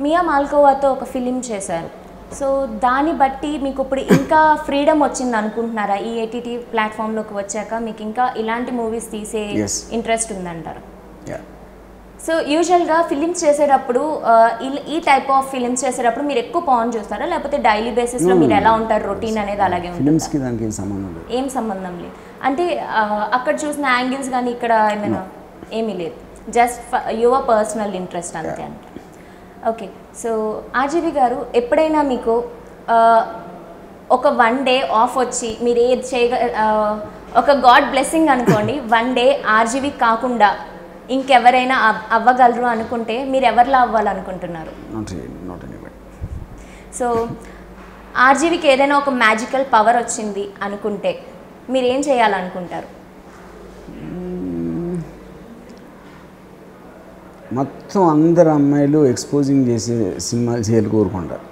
మియా మాల్కోవాతో ఒక ఫిలిం చేశారు. సో దాన్ని బట్టి మీకు ఇప్పుడు ఇంకా ఫ్రీడమ్ వచ్చింది అనుకుంటున్నారా? ఈ ఏటీటీ ప్లాట్ఫామ్లోకి వచ్చాక మీకు ఇంకా ఇలాంటి మూవీస్ తీసే ఇంట్రెస్ట్ ఉందంటారు? సో యూజువల్గా ఫిలిమ్స్ చేసేటప్పుడు ఈ టైప్ ఆఫ్ ఫిలిమ్స్ చేసేటప్పుడు మీరు ఎక్కువ పాన్ చూస్తారా, లేకపోతే డైలీ బేసిస్లో మీరు ఎలా ఉంటారు? రొటీన్ అనేది అలాగే ఉంటుంది? ఏం సంబంధం లేదు అంటే అక్కడ చూసిన యాంగిల్స్ కానీ ఇక్కడ ఏమైనా ఏమీ లేదు, జస్ట్ యువర్ పర్సనల్ ఇంట్రెస్ట్ అంతే అంటే. ఓకే, సో ఆర్జీవి గారు ఎప్పుడైనా మీకు ఒక 1 డే ఆఫ్ వచ్చి మీరు ఏది ఒక గాడ్ బ్లెస్సింగ్ అనుకోండి, 1 డే ఆర్జీవి కాకుండా ఇంకెవరైనా అవ్వగలరు అనుకుంటే మీరు ఎవరిలా అవ్వాలనుకుంటున్నారు? సో ఆర్జీవికి ఏదైనా ఒక మ్యాజికల్ పవర్ వచ్చింది అనుకుంటే మీరు ఏం చేయాలనుకుంటారు? మొత్తం అందరు అమ్మాయిలు ఎక్స్పోజింగ్ చేసే సినిమాలు చేయాలి కోరుకుంటారు.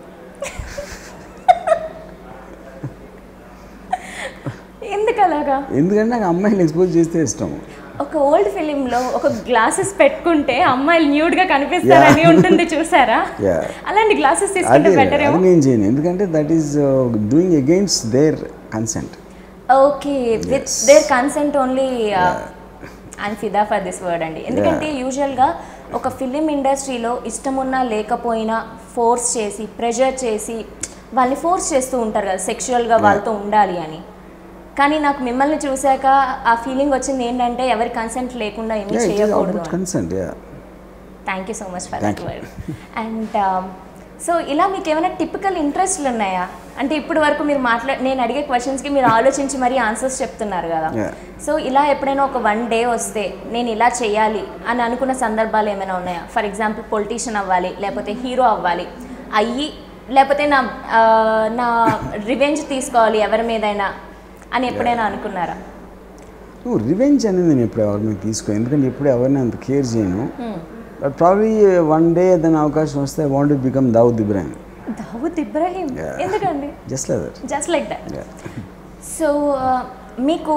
ఎందుకు అలాగా? ఎందుకంటే నాకు అమ్మాయిలు ఎక్స్పోజ్ చేస్తే ఇష్టం. ఒక ఓల్డ్ ఫిలింలో ఒక గ్లాసెస్ పెట్టుకుంటే అమ్మాయిలు న్యూడ్గా కనిపిస్తారని ఉంటుంది, చూసారా? అలాంటి గ్లాసెస్ తీసుకుంటే బెటర్ ఏమో. నేను చేయను, ఎందుకంటే that is doing against their consent. Okay, with their consent only. I'm ఫిదా ఫర్ దిస్ వర్డ్ అండి. ఎందుకంటే యూజువల్గా ఒక ఫిలిం ఇండస్ట్రీలో ఇష్టమున్నా లేకపోయినా ఫోర్స్ చేసి ప్రెషర్ చేసి వాళ్ళని ఫోర్స్ చేస్తూ ఉంటారు కదా సెక్షువల్గా వాళ్ళతో ఉండాలి అని. కానీ నాకు మిమ్మల్ని చూశాక ఆ ఫీలింగ్ వచ్చింది ఏంటంటే ఎవరి కన్సెంట్ లేకుండా ఏమీ చేయకూడదు. Thank you so much for that word. And so ఇలా మీకు ఏమైనా టిపికల్ ఇంట్రెస్ట్లు ఉన్నాయా? అంటే ఇప్పటి వరకు మీరు నేను అడిగే క్వశ్చన్స్కి మీరు ఆలోచించి మరీ ఆన్సర్స్ చెప్తున్నారు కదా. సో ఇలా ఎప్పుడైనా ఒక 1 డే వస్తే నేను ఇలా చేయాలి అని అనుకున్న సందర్భాలు ఏమైనా ఉన్నాయా? ఫర్ ఎగ్జాంపుల్ పొలిటీషియన్ అవ్వాలి, లేకపోతే హీరో అవ్వాలి లేకపోతే నా రివెంజ్ తీసుకోవాలి ఎవరి మీదైనా అని ఎప్పుడైనా అనుకున్నారా? రివెంజ్ అనేది నేను ఎప్పుడు ఎవరి మీద తీసుకో, ఎందుకంటే ఎప్పుడు ఎవరిని అంత కేర్ చేయను. బట్ ప్రాబ్లీ 1 డే ఏదైనా అవకాశం వస్తే I want to become Dawood Ibrahim. Dawood Ibrahim ఎందుకండి? Just like that. సో మీకు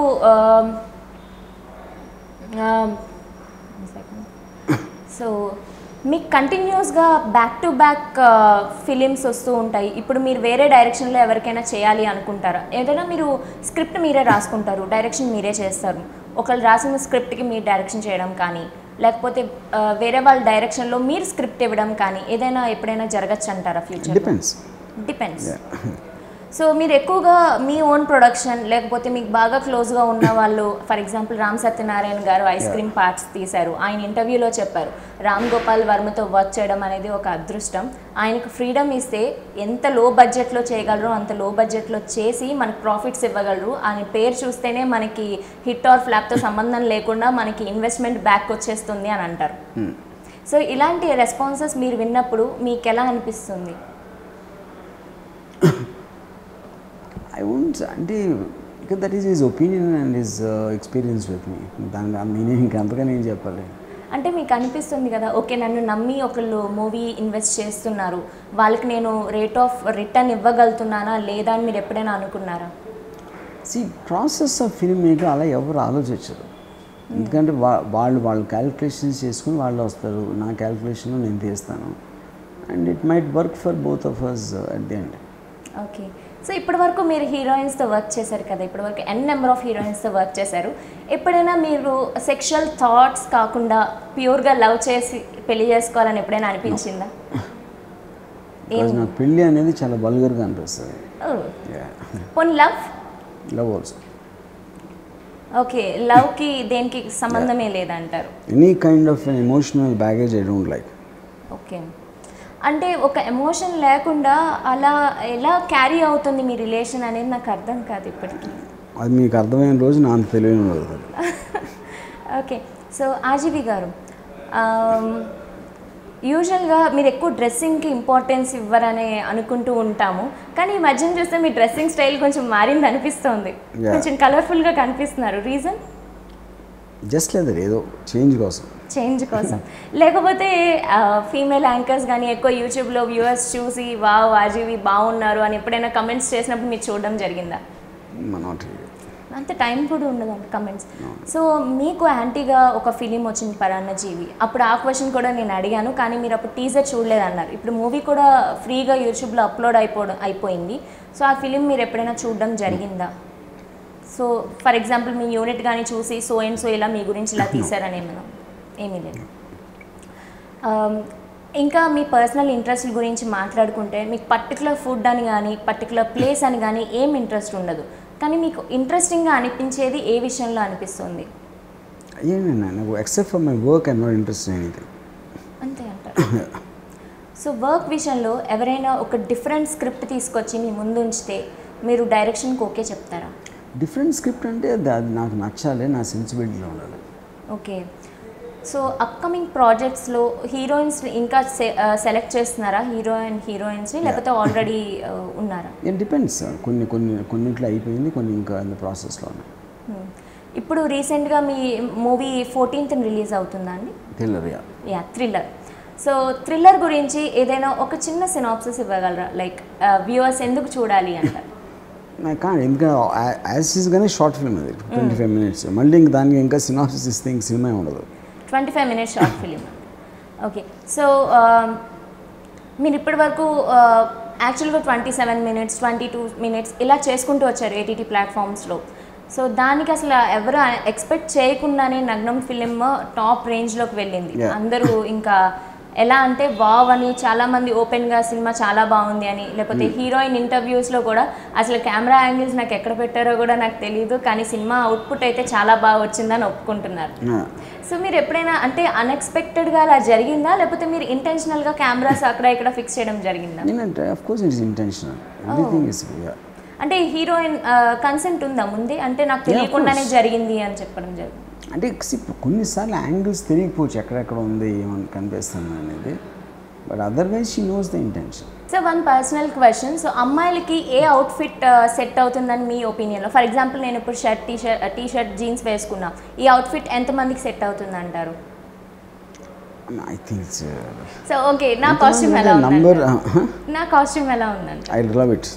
సో మీకు కంటిన్యూస్గా బ్యాక్ టు బ్యాక్ ఫిలిమ్స్ వస్తూ ఉంటాయి. ఇప్పుడు మీరు వేరే డైరెక్షన్లో ఎవరికైనా చేయాలి అనుకుంటారా? ఏదైనా మీరు స్క్రిప్ట్ మీరే రాసుకుంటారు, డైరెక్షన్ మీరే చేస్తారు. ఒకళ్ళు రాసిన స్క్రిప్ట్కి మీరు డైరెక్షన్ చేయడం కానీ, లేకపోతే వేరే వాళ్ళ డైరెక్షన్లో మీరు స్క్రిప్ట్ ఇవ్వడం కానీ ఏదైనా ఎప్పుడైనా జరగచ్చు అంటారా ఫ్యూచర్? డిపెండ్స్. సో మీరు ఎక్కువగా మీ ఓన్ ప్రొడక్షన్ లేకపోతే మీకు బాగా క్లోజ్గా ఉన్న వాళ్ళు, ఫర్ ఎగ్జాంపుల్ రామ్ సత్యనారాయణ గారు ఐస్ క్రీమ్ పార్ట్స్ తీశారు. ఆయన ఇంటర్వ్యూలో చెప్పారు రామ్ గోపాల్ వర్మతో వర్క్ చేయడం అనేది ఒక అదృష్టం. ఆయనకు ఫ్రీడమ్ ఇస్తే ఎంత లో బడ్జెట్లో చేయగలరు అంత లో బడ్జెట్లో చేసి మనకు ప్రాఫిట్స్ ఇవ్వగలరు. ఆయన పేరు చూస్తేనే మనకి హిట్ ఆర్ ఫ్లాప్తో సంబంధం లేకుండా మనకి ఇన్వెస్ట్మెంట్ బ్యాక్ వచ్చేస్తుంది అని అంటారు. సో ఇలాంటి రెస్పాన్సెస్ మీరు విన్నప్పుడు మీకు ఎలా అనిపిస్తుంది? I won't, అంటే because that is his opinion and his experience with me. దాని నేనే ఇంకా అంతగా నేను చెప్పాలి. అంటే మీకు అనిపిస్తుంది కదా, ఓకే నన్ను నమ్మి ఒకళ్ళు మూవీ ఇన్వెస్ట్ చేస్తున్నారు, వాళ్ళకి నేను రేట్ ఆఫ్ రిటర్న్ ఇవ్వగలుగుతున్నానా లేదా అని మీరు ఎప్పుడైనా అనుకున్నారా? ప్రాసెస్ ఆఫ్ ఫిల్మ్ మేకర్ అలా ఎవరు ఆలోచించరు. ఎందుకంటే వాళ్ళు క్యాలిక్యులేషన్స్ చేసుకుని వాళ్ళు వస్తారు, నా క్యాలిక్యులేషన్లో నేను తీస్తాను. And it might work for both of us at the end. Okay, so ఇప్పటి వరకు మీరు హీరోయిన్స్తో వర్క్ చేశారు కదా, ఇప్పటి వరకు నెంబర్ ఆఫ్ హీరోయిన్స్తో వర్క్ చేశారు. ఎప్పుడైనా మీరు సెక్షువల్ థాట్స్ కాకుండా ప్యూర్గా లవ్ చేసి పెళ్లి చేసుకోవాలని ఎప్పుడైనా అనిపించిందా? నాకు పెళ్ళి అనేది చాలా వల్గర్గా అనిపిస్తుంది. పోనీ లవ్ ఆల్సో. ఓకే, లవ్కి దేనికి సంబంధమే లేదంటారు? Any kind of emotional baggage I don't like. Okay, అంటే ఒక ఎమోషన్ లేకుండా అలా ఎలా క్యారీ అవుతుంది మీ రిలేషన్ అనేది నాకు అర్థం కాదు ఇప్పటికీ. అది మీకు అర్థమైన రోజు నాకు తెలియని రోజు. ఓకే, సో ఆర్జీవి గారు యూజువల్గా మీరు ఎక్కువ డ్రెస్సింగ్కి ఇంపార్టెన్స్ ఇవ్వరని అనుకుంటూ ఉంటాము, కానీ ఈ మధ్యన చూస్తే మీ డ్రెస్సింగ్ స్టైల్ కొంచెం మారింది అనిపిస్తుంది, కొంచెం కలర్ఫుల్గా కనిపిస్తున్నారు. రీజన్? జస్ట్ లేదు, ఏదో చేంజ్ కోసం లేకపోతే ఫీమేల్ యాంకర్స్ కానీ ఎక్కువ యూట్యూబ్లో వ్యూవర్స్ చూసి వావ్ ఆర్జీవి బాగున్నారు అని ఎప్పుడైనా కమెంట్స్ చేసినప్పుడు మీరు చూడడం జరిగిందా? అంత టైం కూడా ఉండదండి కమెంట్స్. సో మీకు యాంటీగా ఒక ఫిలిం వచ్చింది పరాన్నజీవి, అప్పుడు ఆ క్వశ్చన్ కూడా నేను అడిగాను, కానీ మీరు అప్పుడు టీజర్ చూడలేదన్నారు. ఇప్పుడు మూవీ కూడా ఫ్రీగా యూట్యూబ్లో అప్లోడ్ అయిపోయింది. సో ఆ ఫిలిం మీరు ఎప్పుడైనా చూడడం జరిగిందా? సో ఫర్ ఎగ్జాంపుల్ మీ యూనిట్ కానీ చూసి సో అండ్ సో ఇలా మీ గురించి ఇలా తీశారని ఏమీ లేదు. ఇంకా మీ పర్సనల్ ఇంట్రెస్ట్ గురించి మాట్లాడుకుంటే మీకు పర్టికులర్ ఫుడ్ అని కానీ పర్టికులర్ ప్లేస్ అని కానీ ఏం ఇంట్రెస్ట్ ఉండదు, కానీ మీకు ఇంట్రెస్టింగ్గా అనిపించేది ఏ విషయంలో అనిపిస్తుంది? నాకు except for my work I not interest in anything. అంతే అంటారు. సో వర్క్ విషయంలో ఎవరైనా ఒక డిఫరెంట్ స్క్రిప్ట్ తీసుకొచ్చి మీ ముందు ఉంచితే మీరు డైరెక్షన్కి ఓకే చెప్తారా? డిఫరెంట్ స్క్రిప్ట్ అంటే అది నాకు నచ్చాలి, నా సెన్సిబిలిటీలో ఉండాలి. ఓకే. సో అప్కమింగ్ ప్రాజెక్ట్స్లో హీరోయిన్స్ ఇంకా సెలెక్ట్ చేస్తున్నారా హీరోయిన్స్ని, లేకపోతే ఆల్రెడీ ఉన్నారా? It depends. కొన్నిట్లో అయిపోయింది, కొన్ని ఇంకా ఇన్ ద ప్రాసెస్లో ఉన్నాయి. ఇప్పుడు రీసెంట్గా మీ మూవీ 14th రిలీజ్ అవుతుందా అండి? థ్రిల్లర్. సో థ్రిల్లర్ గురించి ఏదైనా ఒక చిన్న సినాప్సిస్ ఇవ్వగలరా? లైక్ వ్యూవర్స్ ఎందుకు చూడాలి అంటారు? ఎందుకంటే యాజ్ ఈజ్గానే షార్ట్ ఫిల్మ్ అది 25 minutes. మళ్ళీ ఇంక దానికి ఇంకా సినాప్సిస్ ఇస్తే ఇంక సినిమా ఉండదు. 25 minutes short film. Okay. So మీరు ఇప్పటి వరకు యాక్చువల్గా 27 minutes 22 minutes ఇలా చేసుకుంటూ వచ్చారు ఏటీటీ ప్లాట్ఫామ్స్లో. సో దానికి అసలు ఎవరు ఎక్స్పెక్ట్ చేయకుండానే నగ్నం ఫిలిం టాప్ రేంజ్లోకి వెళ్ళింది. అందరూ ఇంకా ఎలా అంటే వావ్ అని, చాలామంది ఓపెన్గా సినిమా చాలా బాగుంది అని, లేకపోతే హీరోయిన్ ఇంటర్వ్యూస్లో కూడా అసలు కెమెరా యాంగిల్స్ నాకు ఎక్కడ పెట్టారో కూడా నాకు తెలియదు, కానీ సినిమా అవుట్పుట్ అయితే చాలా బాగా వచ్చిందని ఒప్పుకుంటున్నారు. సో మీరు ఎప్పుడైనా అంటే అన్ఎక్స్పెక్టెడ్గా అలా జరిగిందా, లేకపోతే మీరు ఇంటెన్షనల్గా కెమెరాస్ అక్కడ ఇక్కడ ఫిక్స్ చేయడం జరిగిందా? అంటే హీరోయిన్ కన్సెంట్ ఉందా ముందే, అంటే నాకు తెలియకుండానే జరిగింది అని చెప్పడం జరిగింది? అంటే కొన్నిసార్లు యాంగిల్స్ తెలియకపోవచ్చు ఎక్కడెక్కడ ఉంది ఏమని కనిపిస్తుంది అనేది, but otherwise she knows the intention. So one personal question. So అమ్మాయిలకి ఏ అవుట్ఫిట్ సెట్ అవుతుందని మీ ఒపీనియన్లో? ఫర్ ఎగ్జాంపుల్ నేను ఇప్పుడు టీ-షర్ట్ జీన్స్ వేసుకున్నా, ఈ అవుట్ఫిట్ ఎంతమందికి సెట్ అవుతుంది అంటారు? ఐ థింక్ సో ఓకే, నా కాస్ట్యూమ్ ఎలా ఉందండి? I love it.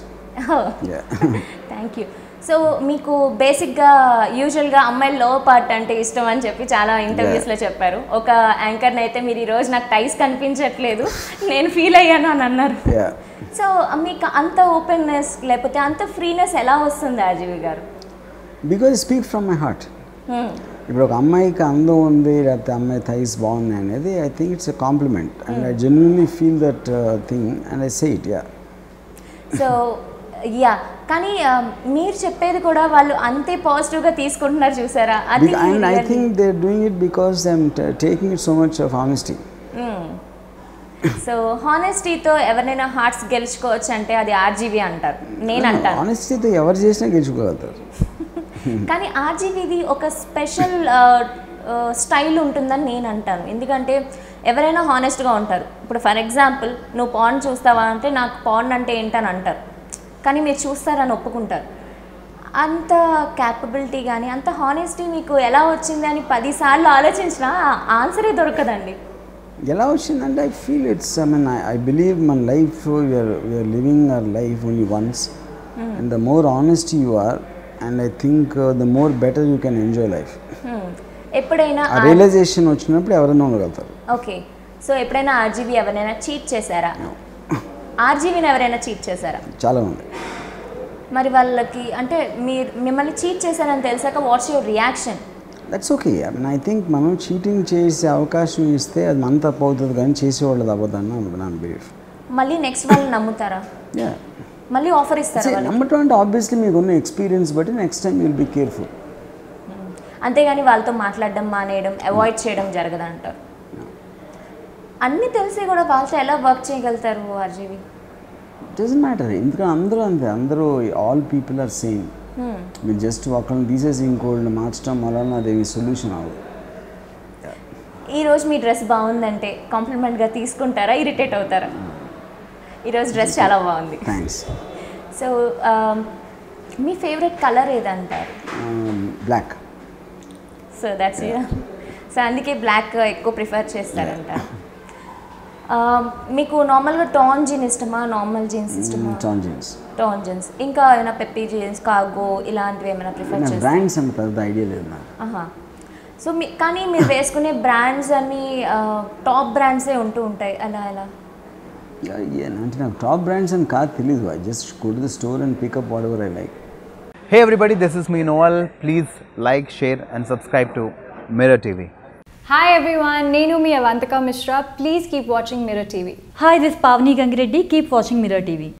Thank you. So మీకు బేసిక్గా యూజువల్గా అమ్మాయిల లో పార్ట్ అంటే ఇష్టం అని చెప్పి చాలా ఇంటర్వ్యూస్లో చెప్పారు. ఒక యాంకర్ని అయితే మీరు ఈరోజు నాకు టైస్ కనిపించట్లేదు, నేను ఫీల్ అయ్యాను అని అన్నారు. సో మీకు అంత ఓపెన్నెస్ లేకపోతే అంత ఫ్రీనెస్ ఎలా వస్తుంది ఆర్జీవి గారు? Because speak from my heart. ఇప్పుడు ఒక అమ్మాయికి అందం ఉంది లేకపోతే అమ్మాయి థైస్ బాగుంది అనేది I think it's a compliment and I genuinely feel that thing and I say it. So కానీ మీరు చెప్పేది కూడా వాళ్ళు అంతే పాజిటివ్గా తీసుకుంటున్నారు చూసారా? And I think they're doing it because I'm taking it so much of honesty. So హానెస్టీతో ఎవరైనా హార్ట్స్ గెలుచుకోవచ్చు అంటే అది ఆర్జీవి అంటారు, నేను అంటాను. హానెస్టీతో ఎవరు చేసినా గెలుచుకోగలుగుతారు. కానీ ఆర్జీవిది ఒక స్పెషల్ స్టైల్ ఉంటుందని నేను అంటాను. ఎందుకంటే ఎవరైనా హానెస్ట్గా ఉంటారు. ఇప్పుడు ఫర్ ఎగ్జాంపుల్ నువ్వు పాన్ చూస్తావా అంటే నాకు పాన్ అంటే ఏంటని అంటారు, కానీ మీరు చూస్తారని ఒప్పుకుంటారు. అంత క్యాపబిలిటీ కానీ అంత హానెస్టీ మీకు ఎలా వచ్చింది అని 10 సార్లు ఆలోచించినా ఆన్సరే దొరకదండి. ఎలా వచ్చిందంటే I feel it's I believe మన life we're living our life only once and the more honest you are and I think the more better you can enjoy life. ఎప్పుడైనా రియలైజేషన్ వచ్చినప్పుడు ఎవరైనా ఉండగలుగుతారు. ఓకే. సో ఎప్పుడైనా RGV ఎవరైనా cheat చేశారా? ఆర్జీవిని ఎవరైనా చీట్ చేశారా? చాలామంది. మరి వాళ్ళకి అంటే మిమ్మల్ని చీట్ చేశారని తెలిసాక what's your reaction? That's okay. I think మనం చీటింగ్ చేసే అవకాశం ఇస్తే అది మన తప్పు అవుతుంది కానీ చేసేవాళ్ళది అవ్వదని నా బిలీఫ్. మళ్ళీ నెక్స్ట్ వాళ్ళు నమ్ముతారా? మళ్ళీ ఆఫర్ ఇస్తారా? నమ్మటం అంటే ఆబ్వియస్లీ మీకు ఉన్న ఎక్స్పీరియన్స్ బట్టి next time will be careful. అంతేగాని వాళ్ళతో మాట్లాడడం మానేయడం అవాయిడ్ చేయడం జరగదంటారు. అన్నీ తెలిసి కూడా వాళ్ళతో ఎలా వర్క్ చేయగలుగుతారు ఆర్జీవి? Doesn't matter. ఎందుకంటే అందరూ అంతే, అందరూ ఆల్ పీపుల్ ఆర్ సేమ్. మీరు జస్ట్ ఒకళ్ళని తీసేసి ఇంకోళ్ళని మార్చడం వలన అది సొల్యూషన్ అవ్వదు. ఈరోజు మీ డ్రెస్ బాగుందంటే కాంప్లిమెంట్గా తీసుకుంటారా, ఇరిటేట్ అవుతారా? ఈరోజు డ్రెస్ చాలా బాగుంది. థ్యాంక్స్. సో మీ ఫేవరెట్ కలర్ ఏదంటారు? బ్లాక్. సో దట్స్ సో అందుకే బ్లాక్ ఎక్కువ ప్రిఫర్ చేస్తారంట. మీకు నార్మల్గా టాన్ జీన్ ఇష్టమా, నార్మల్ జీన్స్ ఇష్టమా? Tan jeans. టాన్ జీన్స్ ఇంకా ఏమైనా పెప్పీ జీన్స్ కార్గో ఇలాంటివి ఏమైనా ప్రిఫర్ చేస్తారు? బ్రాండ్స్ అంత పెద్ద ఐడియా లేదు నాకు. సో కానీ మీరు వేసుకునే బ్రాండ్స్ అన్ని టాప్ బ్రాండ్సే ఉంటూ ఉంటాయి, అలా ఎలా? అంటే నాకు టాప్ బ్రాండ్స్ అని కాదు, తెలీదు. I just go to the store and pick up whatever I like. Hey everybody, this is me Noel. Please like, share and subscribe to Mirror TV. Hi everyone, Nenu mi Avantika Mishra. Please keep watching Mirror TV. Hi, this is Pavni Gangireddy. Keep watching Mirror TV.